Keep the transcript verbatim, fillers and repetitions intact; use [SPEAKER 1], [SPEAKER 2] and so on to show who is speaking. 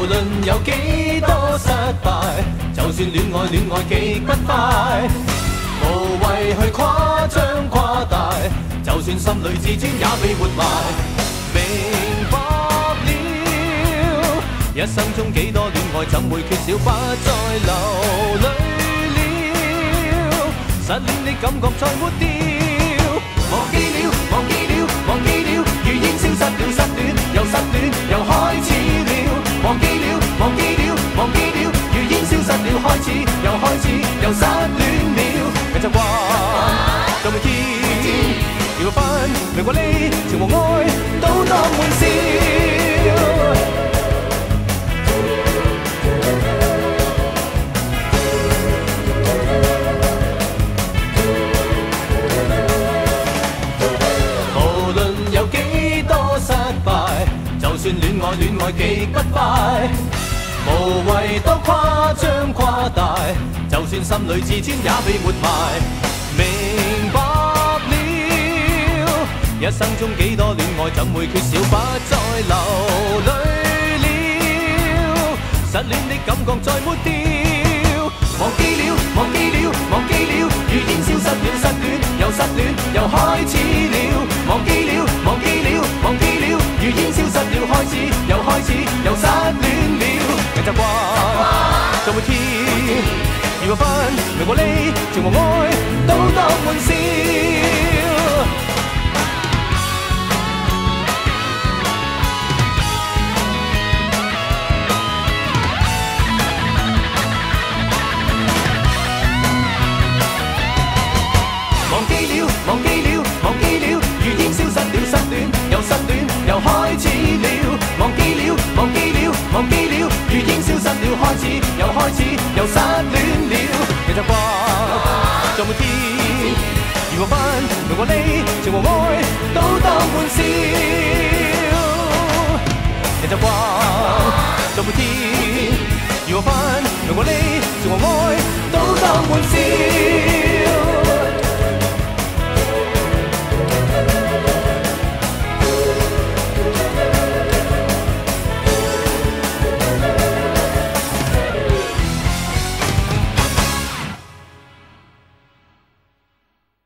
[SPEAKER 1] 論有幾多失敗，就算戀愛戀愛極不快，無謂去誇張誇大，就算心裏自尊也被活埋。明白了，一生中幾多戀愛怎會缺少，不再流淚了，失戀的感覺再沒掉，忘記了忘記了忘記了，如煙消失了，失戀又失戀又開始了，忘記了忘記了忘記了，如煙消失了，開始又開始又失戀了，人習慣就每天要分，明過你情和愛都當玩笑。就算戀愛戀愛極不快，無謂多誇張誇大，就算心裏自尊也被活埋。明白了，一生中幾多戀愛怎會缺少，不再流淚了，失戀的感覺再沒掉，忘記了忘記了忘記了，如煙消失了，失戀又失戀又開始了，忘記了忘記了忘記了，如煙消失了，開始又開始又失戀了，人習慣就每天如個分，明過你情和愛都當玩笑。忘記了忘記了忘記了，如煙消失了，失戀又失戀又開始了，忘記了忘記了忘記了，如煙消失了，開始又開始又失戀了，人習慣在每天如個分，明過你情和愛都當玩笑，人習慣在每天如個分，明過你情和愛都當玩笑。